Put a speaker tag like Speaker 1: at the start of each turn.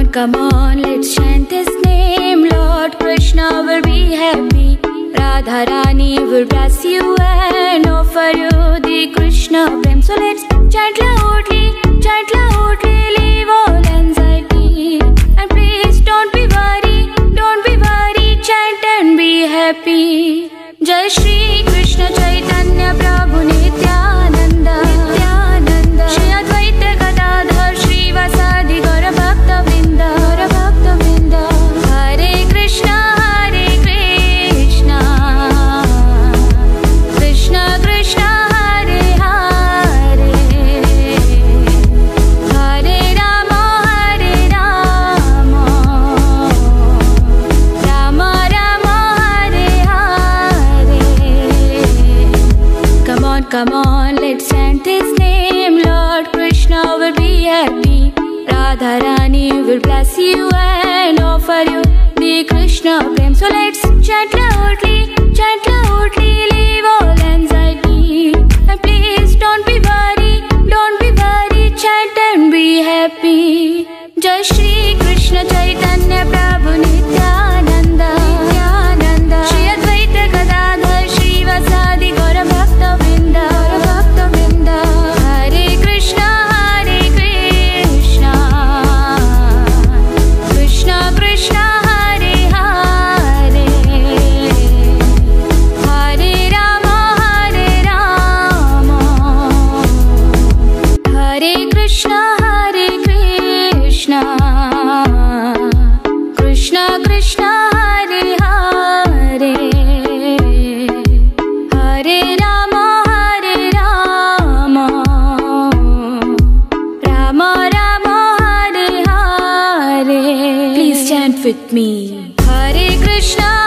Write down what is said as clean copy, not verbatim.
Speaker 1: come on, let's chant his name. Lord Krishna will be happy. Radha Rani will bless you and offer you the Krishna prem. So let's chant loudly, leave all anxiety. And please don't be worried, chant and be happy. Jai Shri Krishna Chaitanya Prabhu Nityananda, Shri Advaita Gadadhar Shri Vasadi Gaura Bhakta Vrinda, Hare Krishna, Krishna Krishna, Hare Hare, Hare Rama, Rama Rama, Hare Hare. Come on, let's chant his name. Lord Krishna will be happy. Radha Rani will bless you and offer you the Krishna prem. So let's chant loudly, leave all anxiety. And please don't be worried, chant and be happy. Jai Shri Krishna Chaitanya Prabhu Nityananda, Shri Advaita Gadadhar Shri Vasadi Gaura Bhakta Vrinda, Hare Krishna, Krishna Krishna, Hare Hare, Hare Rama, Hare Krishna, Krishna Krishna, Hare Hare, Hare Rama, Rama Rama, Hare Hare. Please chant with me. Hare Krishna.